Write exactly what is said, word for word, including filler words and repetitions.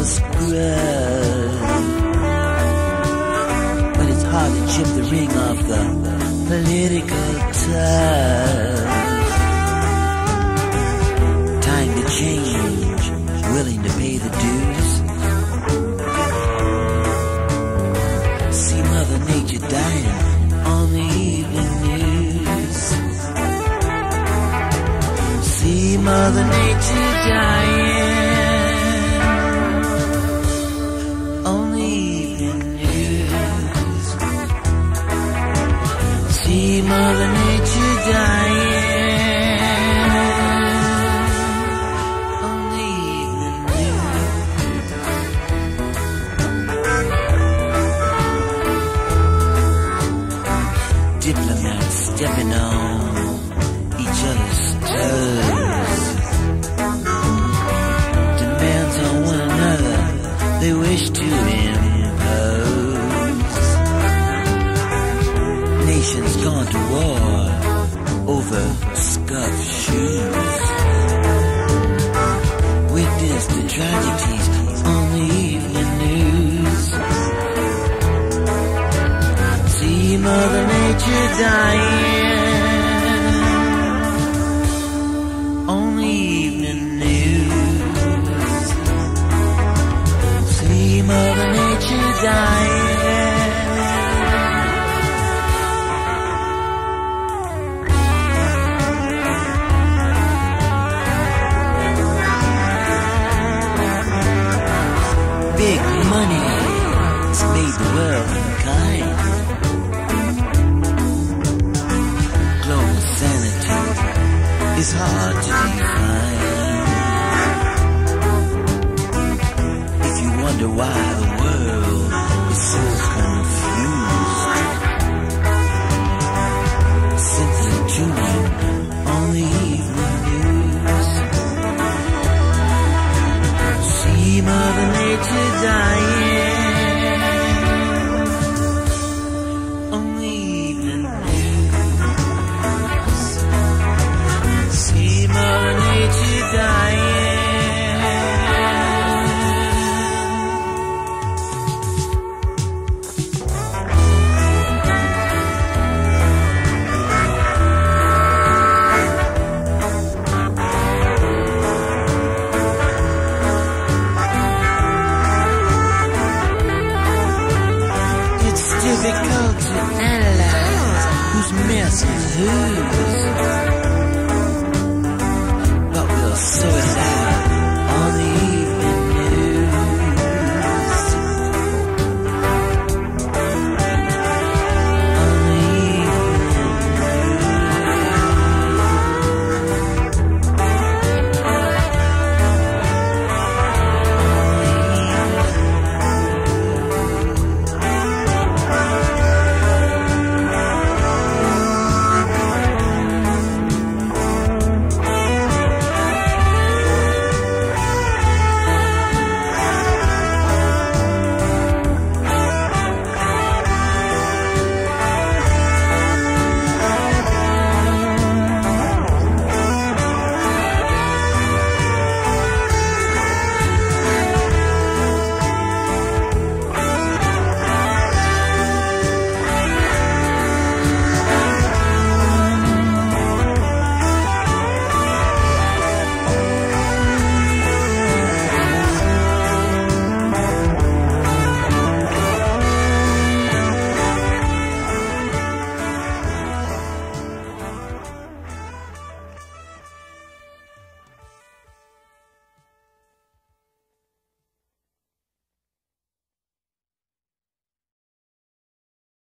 scrub. But it's hard to chip the ring off the political tug. Time to change, willing to pay the dues. See Mother Nature dying on the evening news. See Mother Nature dying on the evening news. See Mother Nature dying on the evening news. Diplomats stepping on each other's toes. Demands on one another they wish to impose. Nations gone to war over scuffed shoes. Witness the tragedies on the evening news. See Mother Nature dying on the evening news. See Mother Nature dying. Big money has made the world unkind. Global sanity is hard to define. If you wonder why the world is so confused, simply tune in on the evening news. See Mother Nature dying on the evening news. See Mother Nature dying. It's difficult to analyze whose mess is whose.